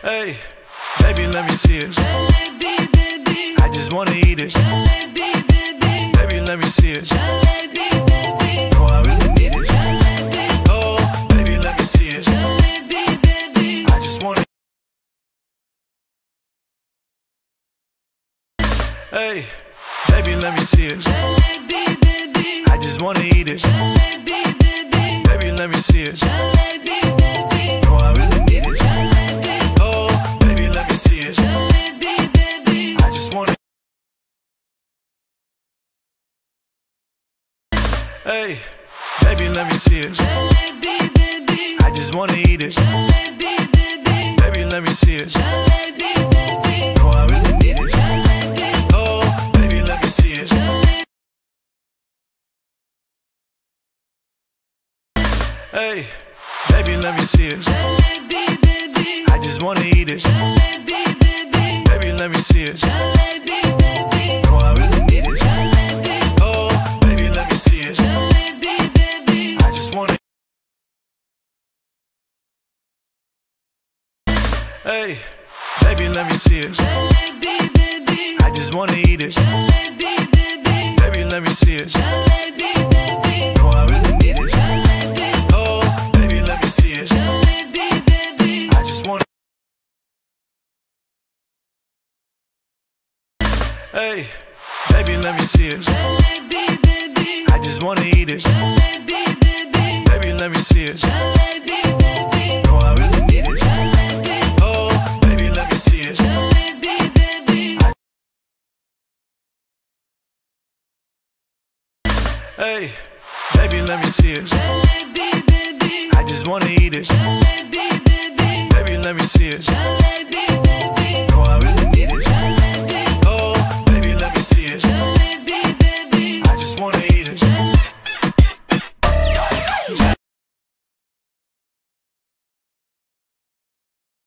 Hey, baby, let me see it. Jalebi, baby. I just wanna eat it. Jalebi, baby. Baby, let me see it. Jalebi, baby. Oh, I really need it. Jalebi. Oh, baby, let me see it. Jalebi, baby. I just wanna. Hey, baby, let me see it. Jalebi, baby. I just wanna eat it. Jalebi, baby. Baby, let me see it. Jalebi, baby. Oh, I really need it. Jalebi. Oh, baby, let me see it. Jalebi, baby. I just wanna. Hey, baby, let me see it. Jalebi, baby. I just wanna eat it. Jalebi, baby. Baby, let me see it. Jalebi, baby. Oh, I really need it. Jalebi. Oh, baby, let me see it. Hey, baby, let me see it. Jalebi, baby. I just wanna eat it. Jalebi, baby. Baby, let me see it. Jalebi, baby. Oh, I really need it. Jalebi. Oh, baby, let me see it. Jalebi, baby. I just wanna. Hey, baby, let me see it. Jalebi, baby. I just wanna eat it. Jalebi, baby. Baby, let me see it. Jalebi, baby. Oh, I really need it. Jalebi. Oh, baby, let me see it. Jalebi, baby. I just wanna. Hey, baby, let me see it. Jalebi, baby. I just wanna eat it. Jalebi, baby. Baby, let me see it. Jalebi, baby. Oh, I really need it. Jalebi. Oh, baby, let me see it. Jalebi, baby. Hey, baby, let me see it. Jalebi, baby. I just wanna eat it.